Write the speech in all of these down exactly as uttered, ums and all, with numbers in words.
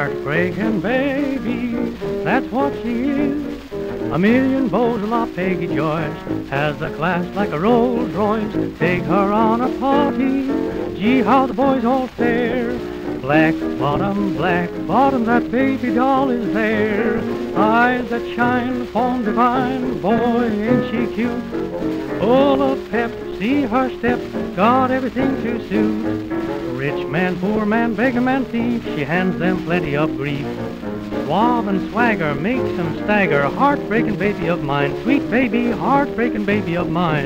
heartbreaking baby, that's what she is. A million beaux, la Peggy Joyce, has the class like a Rolls Royce. Take her on a party, gee, how the boys all stare. Black bottom, black bottom, that baby doll is there. Eyes that shine, form divine, boy, ain't she cute. Full of pep, see her step, got everything to suit. Rich man, poor man, beggar man, thief, she hands them plenty of grief. Suave and swagger makes them stagger, heartbreaking baby of mine, sweet baby, heartbreaking baby of mine.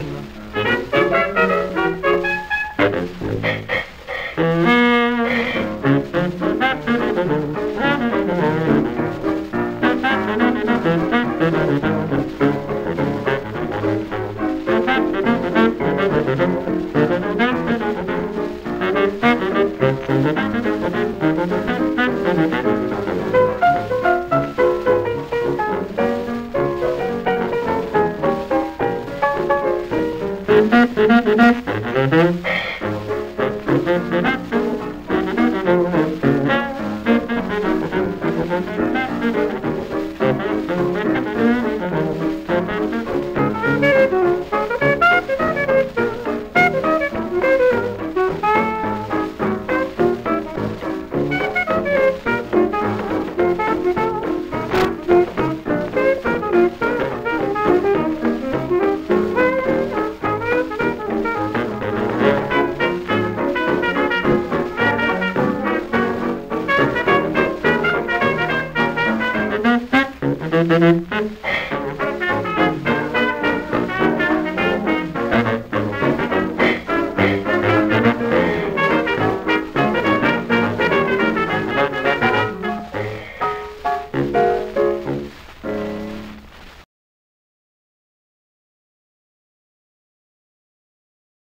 Mm-hmm.